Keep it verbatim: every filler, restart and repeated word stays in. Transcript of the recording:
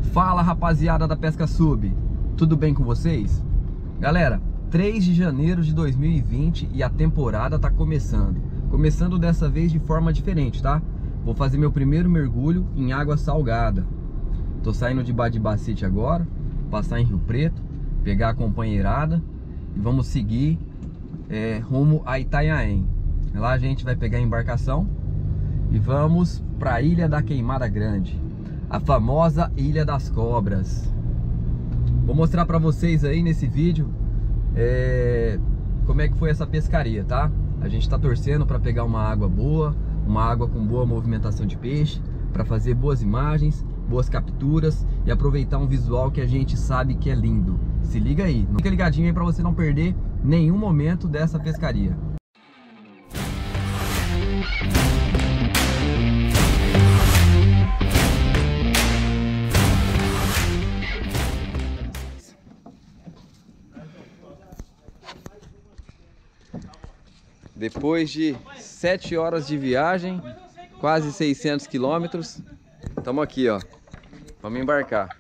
Fala, rapaziada da Pesca Sub, tudo bem com vocês? Galera, três de janeiro de dois mil e vinte e a temporada tá começando. Começando dessa vez de forma diferente, tá? Vou fazer meu primeiro mergulho em água salgada. Tô saindo de Badibacite agora, passar em Rio Preto, pegar a companheirada e vamos seguir é, rumo a Itanhaém. Lá a gente vai pegar a embarcação e vamos para a Ilha da Queimada Grande, a famosa Ilha das Cobras. Vou mostrar para vocês aí nesse vídeo é, como é que foi essa pescaria, tá? A gente está torcendo para pegar uma água boa, uma água com boa movimentação de peixe, para fazer boas imagens, boas capturas e aproveitar um visual que a gente sabe que é lindo. Se liga aí, fica ligadinho aí para você não perder nenhum momento dessa pescaria. Depois de sete horas de viagem, quase seiscentos quilômetros, estamos aqui, ó. Vamos embarcar.